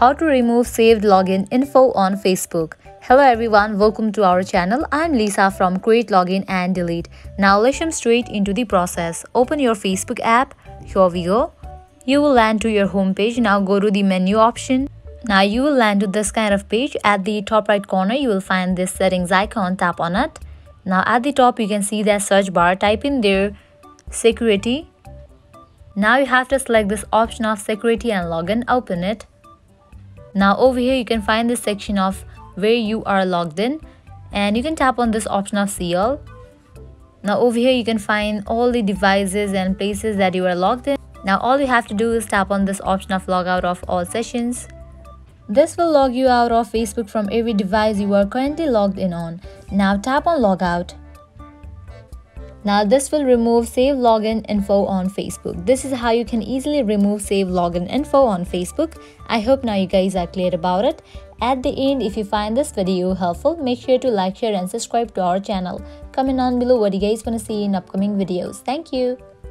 how to remove saved login info on Facebook. Hello everyone, welcome to our channel. I'm Lisa from Create Login and Delete. Now let's jump straight into the process. Open your Facebook app. Here we go. You will land to your home page. Now go to the menu option. Now you will land to this kind of page. At the top right corner you will find this settings icon. Tap on it. Now at the top you can see that search bar. Type in there security. Now you have to select this option of security and login. Open it. Now over here you can find this section of where you are logged in, and you can tap on this option of see all. Now over here you can find all the devices and places that you are logged in. Now all you have to do is tap on this option of log out of all sessions. This will log you out of Facebook from every device you are currently logged in on. Now tap on log out. Now this will remove save login info on Facebook. This is how you can easily remove save login info on Facebook. I hope now you guys are clear about it. At the end, if you find this video helpful, make sure to like, share and subscribe to our channel. Comment on below what you guys want to see in upcoming videos. Thank you.